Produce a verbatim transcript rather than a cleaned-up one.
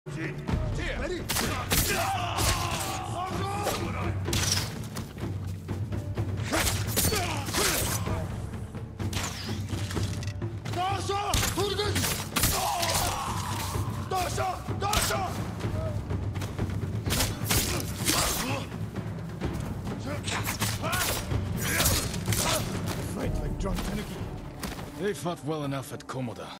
Ready? Dasha! Turgut! Dasha! Dasha! Fight like drunk tanuki. They fought well enough at Komoda.